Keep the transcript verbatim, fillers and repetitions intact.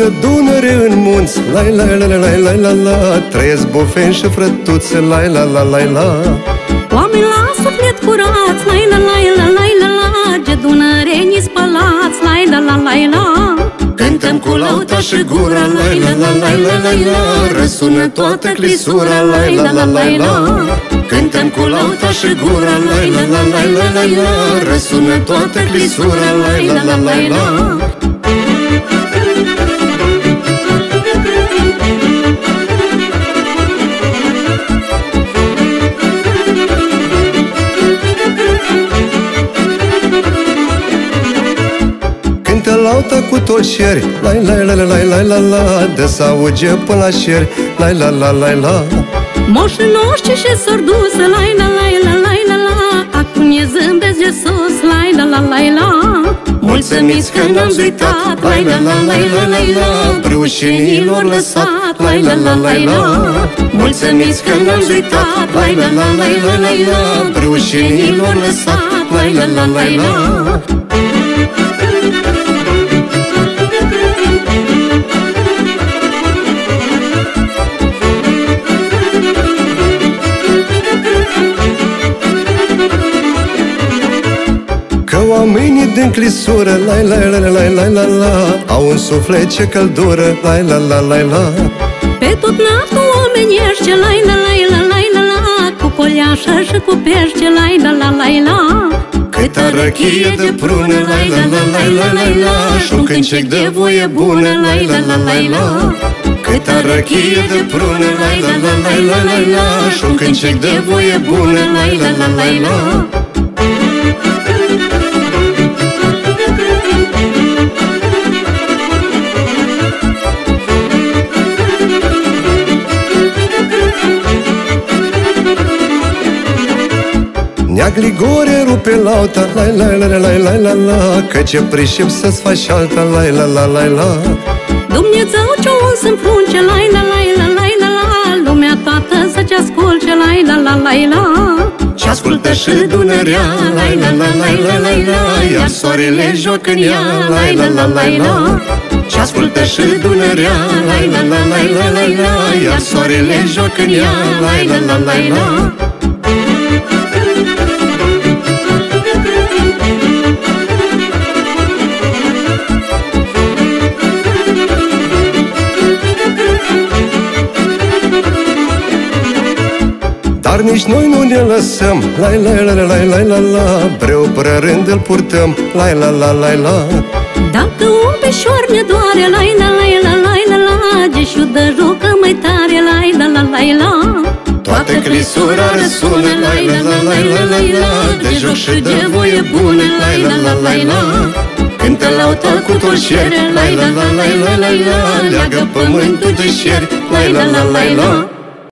Dunăre în munți, lai la la la la la la, trăiesc bofeni și frătuțe, lai la la la la. Oameni la suflet curați, lai la la la la la la, de dunăreni spălați, lai la la la la. Cântăm cu lauta și gura, lai la la la la la la, răsună toată clisura, lai la la la la. Cântăm cu lauta și gura, lai la la la la la la, răsună toată clisura, lai la la la la. Lauta cu tolșeri, lai la la la la la la, de s-auge până la șeri, lai la la la la. Moșii noștri și s-or dusă, lai la la la la la la, acum ne zâmbesc de sus, lai la la la la. Mulțumiți că n-am uitat, lai la la la la la la, preușenilor lăsat, lai la la la la. Mulțumiți că n-am uitat, lai la la la la la la, preușenilor lăsat, lai la la la la. Oamenii din clisură, lai la la la la la la, au un suflet ce căldură, lai la la la la. Pe tot natul omenește, lai la la la la la la, cu poliașă și cu pește, lai la la la la. Câtă răchie de prună, lai la la la la la la, și-un cântec de voie bună, lai la la la la. Câtă răchie de prună, lai la la la la la la, și-un cântec de voie bună, lai la la la la. Nea Grigore rupe lauta, lai la la la la la la, că ce pricep să-ți faci alta, lai la la la la. Dumnezeu ce uns în frunce, lai la la la la la la, lumea toată să-ți asculce, lai la la la la. Ce ascultă și Dunărea, lai la la la la la la, iar soarele joacă în ea, lai la la la la. Ce ascultă și Dunărea, lai la la la la la la, iar soarele joacă în ea, lai la la la la. Dar nici noi nu ne lăsăm, lai la la la la la la, breu prărând îl purtăm, lai la la la la. Dacă un peșor ne doare, lai la la la la la la, de șudă jucă mai tare, lai la la la la. Toată clisura răsună, lai la la la la la la, de joc și de voie bună, lai la la la la. Cântă lauta cu tolșeri, lai la la la la la la, leagă pământul de șeri, lai la la la la.